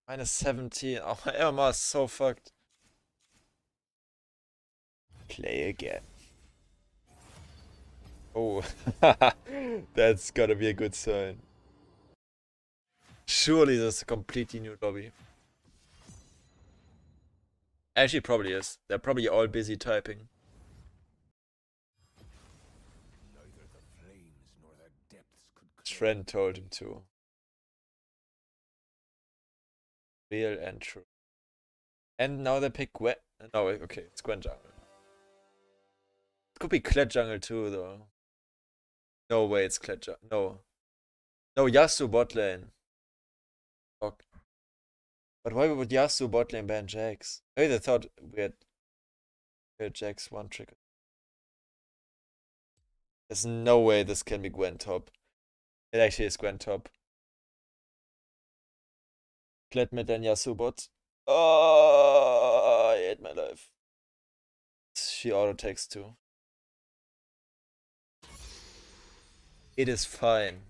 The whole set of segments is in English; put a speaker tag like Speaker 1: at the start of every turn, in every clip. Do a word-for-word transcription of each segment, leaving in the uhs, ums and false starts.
Speaker 1: Minus seventeen. Oh, my M M R is so fucked. Play again. Oh, that's gotta be a good sign. Surely this is a completely new lobby. Actually, probably is. They're probably all busy typing.
Speaker 2: Neither the flames nor the depths could
Speaker 1: His friend told him to. Real and true. And now they pick Gwen. No, okay, it's Gwen jungle. It could be Kled jungle too, though. No way, it's Kled jungle. No. No, Yasuo bot lane. Fuck. But why would Yasuo bot lane ban Jax? Maybe they thought we had, we had Jax one trick. There's no way this can be Gwen top. It actually is Gwen top. Kled mid and Yasuo bot. Oh, I hate my life. She auto takes too. It is fine.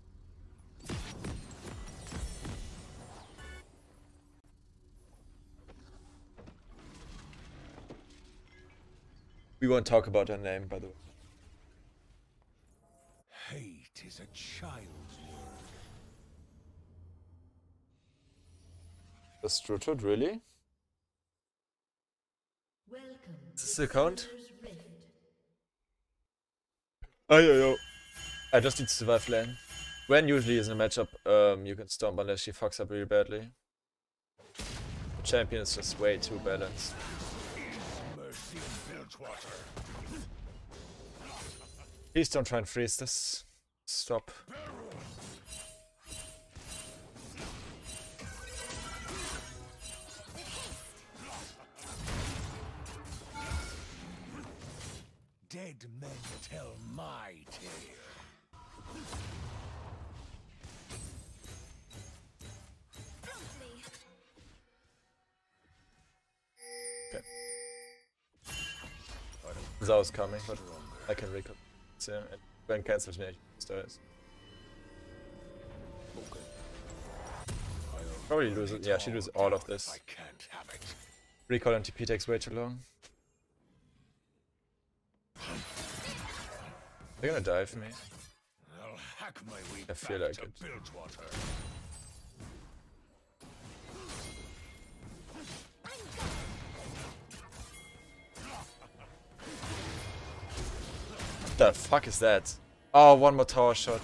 Speaker 1: We won't talk about her name, by the way.
Speaker 2: Hate is a child's word.
Speaker 1: The Strutted, really?
Speaker 3: Welcome.
Speaker 1: Is this the count?
Speaker 3: Rift.
Speaker 1: Oh, yo, yo. I just need to survive lane. Gwen usually is in a matchup um, you can stomp unless she fucks up really badly. The champion is just way too balanced.
Speaker 2: Mercy and Bilgewater.
Speaker 1: Please don't try and freeze this. Stop.
Speaker 2: Dead men tell my tale.
Speaker 1: Okay. Zhao's coming, but I can recall. So, and Gwen cancels me. Stars.
Speaker 2: Okay.
Speaker 1: Probably lose it. Yeah, she loses all of this.
Speaker 2: I can't have it.
Speaker 1: Recall and T P takes way too long. They're gonna dive me.
Speaker 2: I'll hack my way
Speaker 1: I feel
Speaker 2: back
Speaker 1: like
Speaker 2: to
Speaker 1: it.
Speaker 2: Bilgewater.
Speaker 1: The fuck is that? Oh, one more tower shot.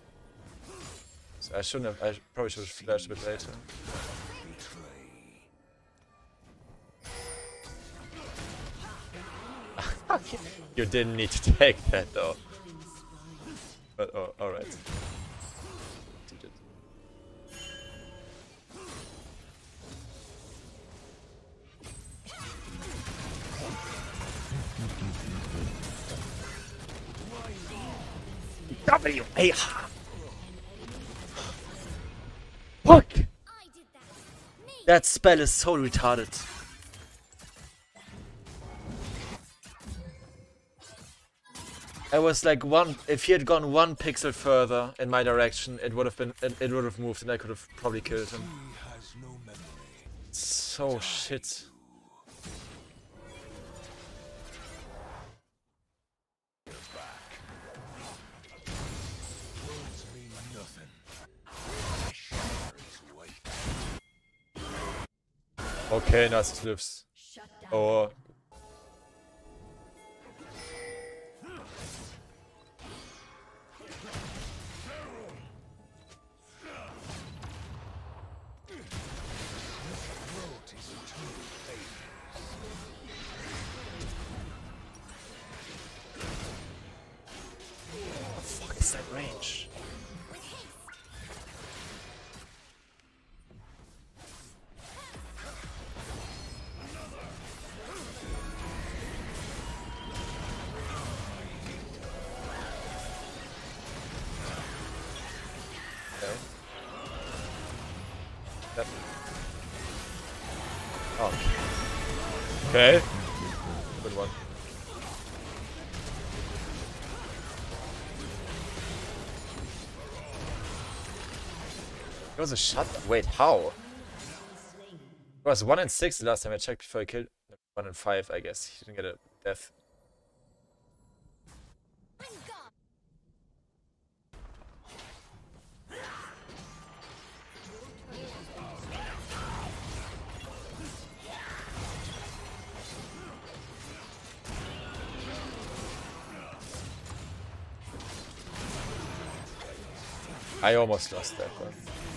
Speaker 1: So I shouldn't have. I probably should have flashed a bit later.
Speaker 2: Betray.
Speaker 1: You didn't need to take that though. But oh, alright. W A. Fuck! That spell is so retarded. I was like one. If he had gone one pixel further in my direction, it would have been. It, it would have moved, and I could have probably killed him.
Speaker 2: He has no memory.
Speaker 1: So shit.
Speaker 2: You're back. Words mean nothing. Flesh is white.
Speaker 1: Okay, nice cliffs.
Speaker 3: Shut down.
Speaker 1: Oh.
Speaker 2: Throat is two flavors.
Speaker 1: What the fuck is that range? Okay. Yep. Oh. Okay. Good one. It was a shutdown. Wait, how? It was one and six the last time I checked before I killed. One and five, I guess. He didn't get a death. I almost lost that one.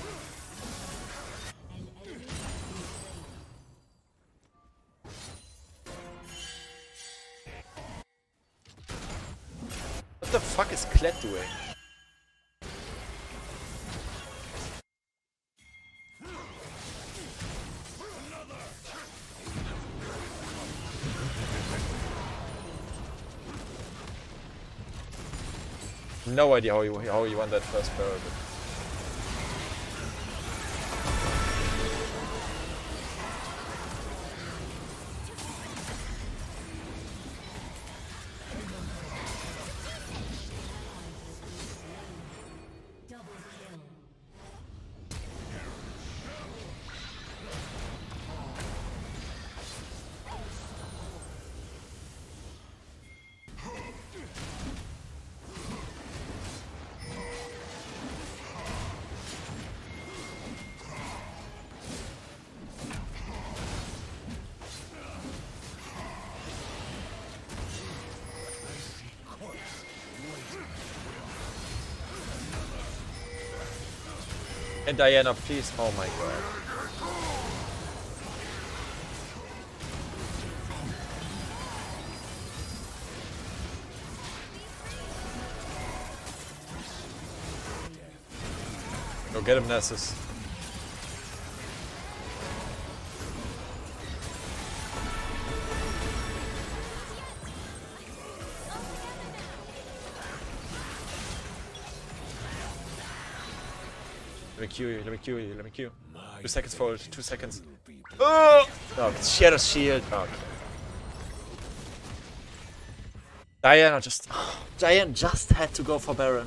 Speaker 1: What the fuck is Kled doing? No idea how you how you won that first barrel. But And Diana, please. Oh my god. Go get him, Nessus. Let me Q you, let me Q you, let me Q. Two seconds forward, two seconds. Oh! No, Shadow Shield. Oh, okay. Diana just... Diana just had to go for Baron.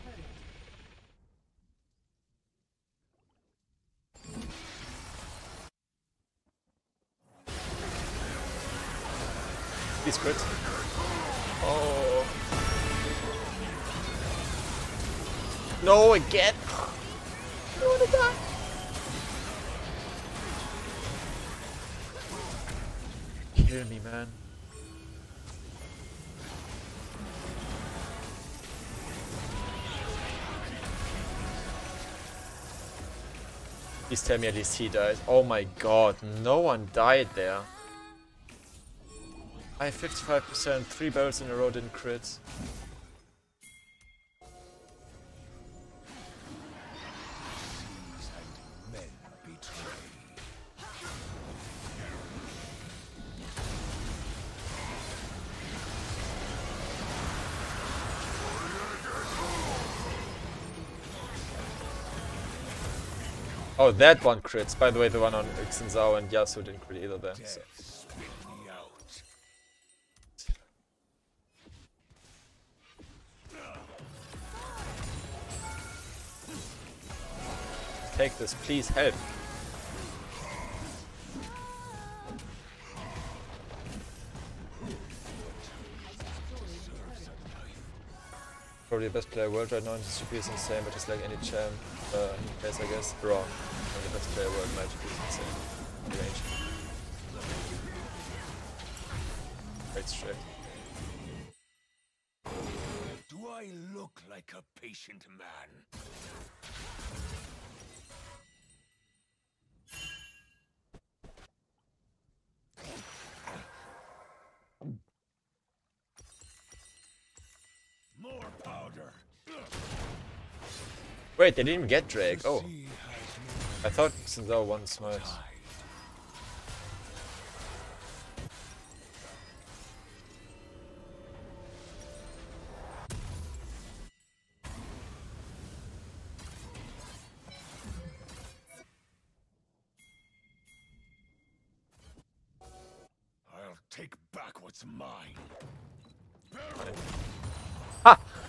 Speaker 1: Please crit. Oh. No, again. I wanna die. Kill me, man. Please tell me at least he died. Oh my god, no one died there. I have fifty-five percent, three barrels in a row didn't crit. Oh, that one crits. By the way, the one on Xin Zhao and Yasuo didn't crit either then. So. Take this, please help. Probably the best player in the world right now, and his C P is insane, but he's like any champ uh, he plays, I guess. Wrong. And the best player in the world, my G P is insane. The range. Right straight.
Speaker 2: Do I look like a patient man? More powder.
Speaker 1: Wait, they didn't even get Drake. Oh. I thought Xin Zhao won smite.
Speaker 2: I'll take back what's mine.
Speaker 1: Ha!